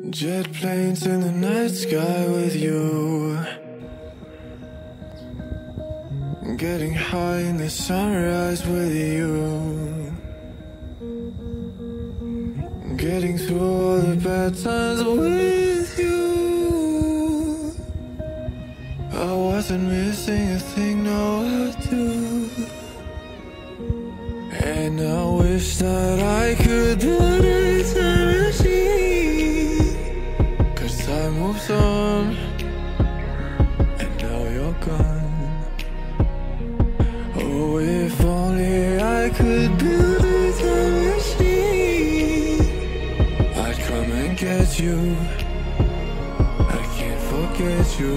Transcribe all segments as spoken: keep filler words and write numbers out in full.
Jet planes in the night sky with you, getting high in the sunrise with you, getting through all the bad times with you. I wasn't missing a thing, no I do. And I wish that I could build a time machine, 'cause time moves on, and now you're gone. Oh, if only I could build a time machine, I'd come and get you. I can't forget you.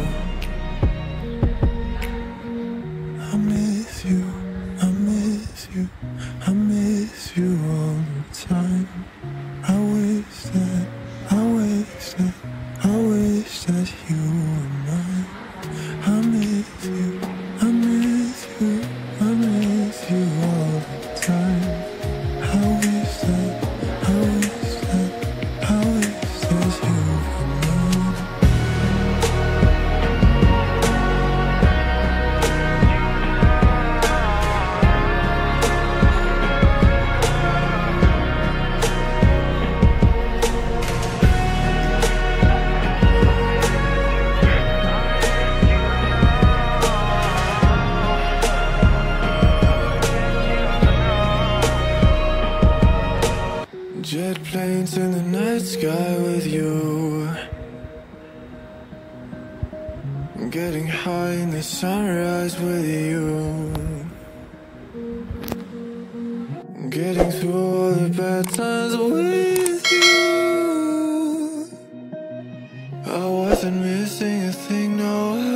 I miss you, I miss you, I miss you all the time. I wish that, I wish that, I wish that you were mine. I miss you, I miss you, I miss you all the time. I wish that, I wish that, I wish that you were mine. Jet planes in the night sky with you, getting high in the sunrise with you, getting through all the bad times with you. I wasn't missing a thing, no